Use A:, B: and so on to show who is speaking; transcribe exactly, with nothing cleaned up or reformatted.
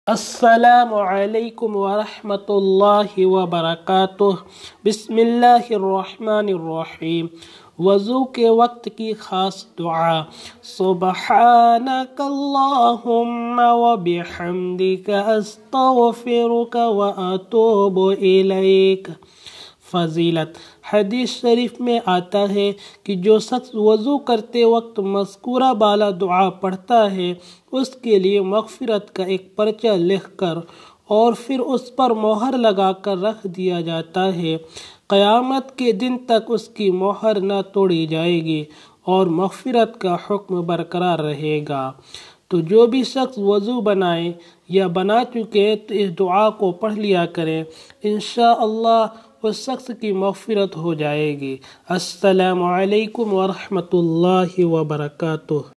A: अस्सलामु अलैकुम वरहमतुल्लाहि वबरकातुह। बिस्मिल्लाहिर्रहमानिर्रहीम। वज़ू के वक्त की ख़ास दुआ। सुब्हानकल्लाहुम्मा व बिहम्दिका अस्तग़फिरुका व अतूबु इलैक। फ़ज़ीलत। हदीस शरीफ में आता है कि जो शख्स वज़ू करते वक्त मज़कूरा बाला दुआ पढ़ता है उसके लिए मग़फ़िरत का एक पर्चा लिखकर और फिर उस पर मोहर लगाकर रख दिया जाता है। क़यामत के दिन तक उसकी मोहर न तोड़ी जाएगी और मग़फ़िरत का हुक्म बरकरार रहेगा। तो जो भी शख्स वज़ू बनाए या बना चुके हैं तो इस दुआ को पढ़ लिया करें, इंशाअल्लाह उस शख्स की मग़फ़िरत हो जाएगी। अस्सलामु अलैकुम वरहमतुल्लाहि वबरकातुह।